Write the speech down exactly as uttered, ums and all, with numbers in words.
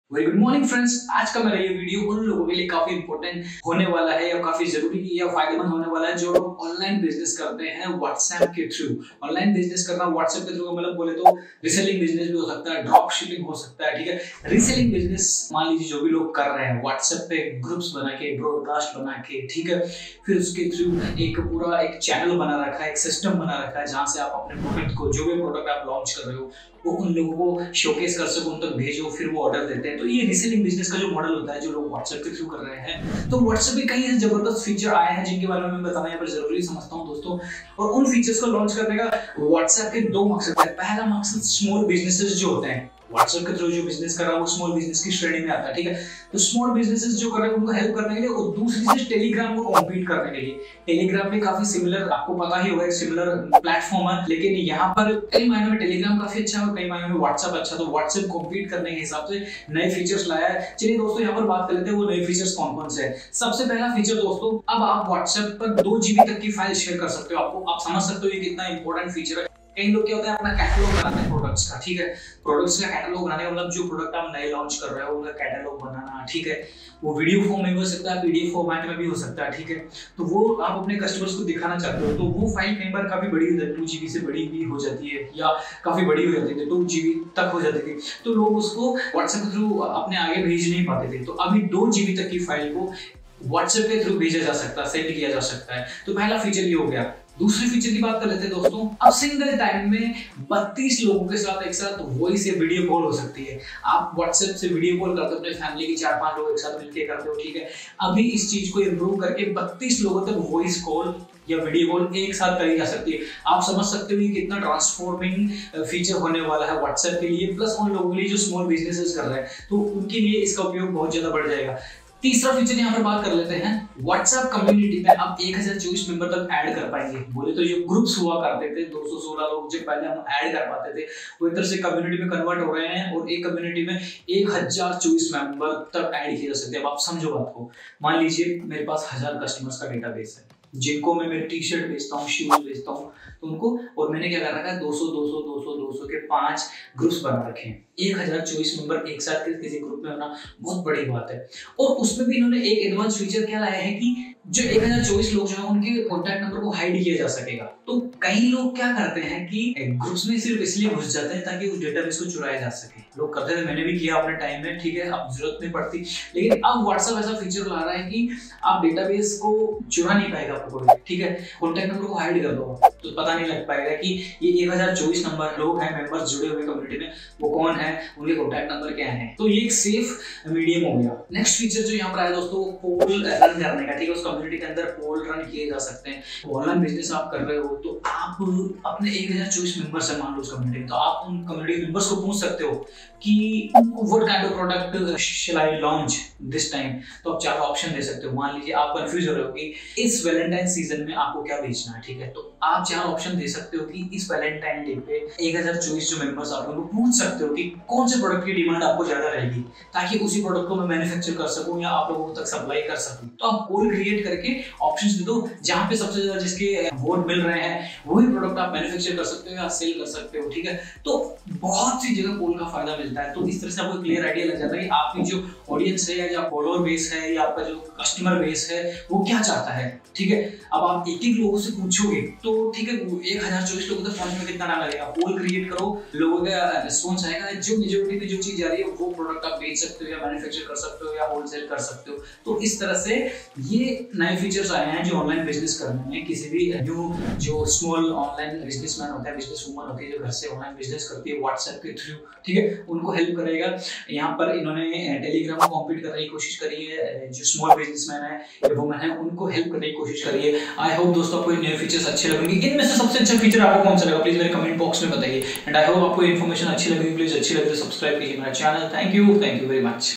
Very good morning friends. आज का मेरा ये वीडियो उन लोगों के लिए काफी इंपॉर्टेंट होने वाला है या काफी जरूरी या फायदेमंद होने वाला है जो लोग ऑनलाइन बिजनेस करते हैं व्हाट्सएप के थ्रू। ऑनलाइन बिजनेस करना व्हाट्सएप के थ्रू का मतलब बोले तो रीसेलिंग बिजनेस भी हो सकता है, ड्रॉप शिपिंग हो सकता है। ठीक है, रीसेलिंग बिजनेस मान लीजिए जो भी लोग कर रहे हैं व्हाट्सएप पे ग्रुप्स बना के, ब्रॉडकास्ट बना के, ठीक है, फिर उसके थ्रू एक पूरा एक चैनल बना रखा है, एक सिस्टम बना रखा है जहां से आप अपने प्रोडक्ट को, जो भी प्रोडक्ट आप लॉन्च कर रहे हो वो उन लोगों को शोकेस कर सको, उन तक भेजो, फिर वो ऑर्डर देते हैं। तो ये रीसेलिंग बिजनेस का जो मॉडल होता है जो लोग व्हाट्सएप के थ्रू कर रहे हैं, तो व्हाट्सएप पे कई ऐसे जबरदस्त फीचर आए हैं जिनके बारे में मैं बताना यहाँ पर जरूरी समझता हूँ दोस्तों। और उन फीचर्स को लॉन्च करने का व्हाट्सएप के दो मकसद है। पहला मकसद स्मॉल बिजनेसेस जो होते हैं, व्हाट्सएप के थ्रू जो बिजनेस कर रहा है वो स्मॉल बिजनेस की श्रेणी में आता है। ठीक है, तो स्मॉल बिजनेसेस जो कर रहे हैं उनको हेल्प करने के लिए, और दूसरी चीज टेलीग्राम को कॉम्पीट करने के लिए। टेलीग्राम भी काफी सिमिलर, आपको पता ही होगा, एक सिमिलर प्लेटफॉर्म है, लेकिन यहाँ पर कई मायनों में टेलीग्राम काफी अच्छा है और कई मायनों में व्हाट्सएप अच्छा। तो व्हाट्सएप कॉम्पीट करने के हिसाब से नए फीचर्स लाया है। चलिए दोस्तों यहाँ पर बात कर लेते हैं वो नए फीचर्स कौन कौन से हैं। सबसे पहला फीचर दोस्तों, अब आप व्हाट्सएप पर दो जीबी तक की फाइल शेयर कर सकते हो। आपको आप समझ सकते हो ये कितना इंपॉर्टेंट फीचर है। कई लोग क्या होता है अपना कैटलॉग बनाते हैं प्रोडक्ट्स का। ठीक है, प्रोडक्ट्स का कैटलॉग बनाने का मतलब जो प्रोडक्ट आप नए लॉन्च कर रहे हो उनका कैटलॉग बनाना। ठीक है, वो वीडियो फॉर्म में भी हो सकता है, पीडीएफ फॉर्मेट में भी हो सकता है। ठीक है, तो वो आप अपने कस्टमर्स को दिखाना चाहते हो तो वो फाइल कई बार काफी बड़ी हो जाती है, टू जीबी से बड़ी भी हो जाती है या काफी बड़ी हो जाती है, टू जीबी तक हो जाती थी। तो लोग उसको व्हाट्सएप के थ्रू अपने आगे भेज नहीं पाते थे। तो अभी दो जीबी तक की फाइल को व्हाट्सएप के थ्रू भेजा जा सकता है, सेंड किया जा सकता है। तो पहला फीचर ये हो गया। दूसरे फीचर की बात कर लेते हैं दोस्तों। अब सिंगल टाइम में बत्तीस लोगों के साथ एक साथ वॉइस या वीडियो कॉल हो सकती है। आप व्हाट्सएप से वीडियो कॉल करते हो अपने फैमिली की, चार पांच लोग एक साथ मिलकर करते हो। ठीक है, अभी इस चीज को इंप्रूव करके बत्तीस लोगों तक वॉइस कॉल या वीडियो कॉल एक साथ करी जा सकती है। आप समझ सकते हो ये कितना ट्रांसफॉर्मिंग फीचर होने वाला है व्हाट्सएप के लिए, प्लस उन लोगों के लिए जो स्मॉल बिजनेसेस कर रहे हैं तो उनके लिए इसका उपयोग बहुत ज्यादा बढ़ जाएगा। तीसरा फीचर यहाँ पर बात कर लेते हैं। व्हाट्सएप कम्युनिटी में आप एक हज़ार चौबीस मेंबर तक ऐड कर पाएंगे। बोले तो ये ग्रुप्स हुआ करते थे, दो सौ सोलह लोग जो पहले हम ऐड कर पाते थे वो एक तरह से कम्युनिटी में कन्वर्ट हो रहे हैं और एक कम्युनिटी में एक हज़ार चौबीस मेंबर तक ऐड किए जा सकते हैं। अब आप समझो बात को, मान लीजिए मेरे पास हजार कस्टमर्स का डेटाबेस है जिनको मैं मेरे टी शर्ट बेचता हूँ, शूज बेचता हूँ, तो उनको, और मैंने क्या कर रखा है दो सौ दो सौ दो सौ दो सौ के पांच ग्रुप्स बना रखे हैं। एक हज़ार चौबीस मेंबर एक साथ किसी ग्रुप में होना बहुत बड़ी बात है। और उसमें भी इन्होंने एक एडवांस फीचर क्या लाया है कि जो एक हज़ार चौबीस लोग जो हैं उनके कॉन्टैक्ट नंबर को हाइड किया जा सकेगा। तो कई लोग क्या करते हैं कि ग्रुप्स में सिर्फ इसलिए घुस जाते हैं ताकि उस डेटाबेस को चुराया जा सके। लोग करते थे, मैंने भी किया अपने टाइम में। ठीक है, अब जरूरत नहीं पड़ती, लेकिन अब व्हाट्सएप ऐसा फीचर ला रहा है कि आप डेटाबेस को चुरा नहीं पाएगा आपको कोई। ठीक है, कॉन्टैक्ट नंबर को हाइड कर दो तो पता नहीं लग पाएगा कि ये एक हज़ार चौबीस नंबर लोग हैं, मेंबर्स जुड़े हुए कम्युनिटी में, वो कौन है, उनके कॉन्टैक्ट नंबर क्या है। तो ये एक सेफ मीडियम हो गया। नेक्स्ट फीचर जो यहाँ पर आया दोस्तों, पोल रन करने का। ठीक है, उस कम्युनिटी के अंदर पोल रन किए जा सकते हैं। ऑनलाइन बिजनेस आप कर रहे हो तो आप अपने एक हज़ार चौबीस मेंबर्स है मान लो उस कम्युनिटी में, तो आप उन कम्युनिटी मेंबर्स को पूछ सकते हो कि what kind of product shall I launch this time. तो आप चार ऑप्शन दे सकते हो। मान लीजिए आप कंफ्यूज हो रहे हो कि इस वैलेंटाइन सीजन में आपको क्या बेचना है। ठीक है, तो आप चार ऑप्शन दे सकते हो कि इस वैलेंटाइन डे पे एक हज़ार चौबीस जो मेंबर्स आप उनको पूछ सकते हो कि कौन से प्रोडक्ट की डिमांड आपको ज्यादा रहेगी, ताकि उसी प्रोडक्ट को मैं मैन्युफैक्चर कर सकूं या आप लोगों तक सप्लाई कर सकूं। तो आप पोल क्रिएट करके ऑप्शंस दे दो, जहां पे सबसे ज्यादा जिसके वोट मिल रहे हैं वही प्रोडक्ट आप मैन्युफैक्चर कर सकते हो या सेल कर सकते हो। ठीक है, तो बहुत सी जगह पोल का फायदा मिलता है। तो इस तरह से आपको क्लियर आइडिया लग जाता है कि आपकी जो ऑडियंस है या फॉलोअर बेस है या आपका जो कस्टमर बेस है वो क्या चाहता है। ठीक है, अब आप एक एक लोगों से पूछोगे तो ठीक है, एक हज़ार चौबीस लोगों तक पहुंचने में कितना टाइम लगेगा। पोल क्रिएट करो, लोगों का रिस्पॉन्स आएगा, जो मेजॉरिटी में जो चीज आ रही है वो प्रोडक्ट आप बेच सकते हो या मैन्युफैक्चर कर सकते हो या होलसेल कर सकते हो। तो इस तरह से ये नए फीचर्स आए हैं जो ऑनलाइन बिजनेस करने में किसी भी न्यू जो स्मॉल ऑनलाइन बिजनेसमैन होता है, बिजनेस वूमन होती है जो घर से ऑनलाइन बिजनेस करती है व्हाट्सएप के थ्रू, ठीक है, उनको हेल्प करेगा। यहाँ पर इन्होंने टेलीग्राम को कॉम्पीट करने की कोशिश करी है, जो स्मॉल बिजनेसमैन है या वुमन है उनको हेल्प करने की कोशिश करी है। आई होप दोस्तों आपको नए फीचर्स अच्छे लगेंगे। इनमें से सबसे अच्छा फीचर आपको कौन सा लगा प्लीज मेरे कमेंट बॉक्स में बताइए। एंड आई होप आपको इन्फॉर्मेशन अच्छी लगी, प्लीज अच्छी लगे तो सब्सक्राइब कीजिए मेरा channel. Thank you, thank you very much.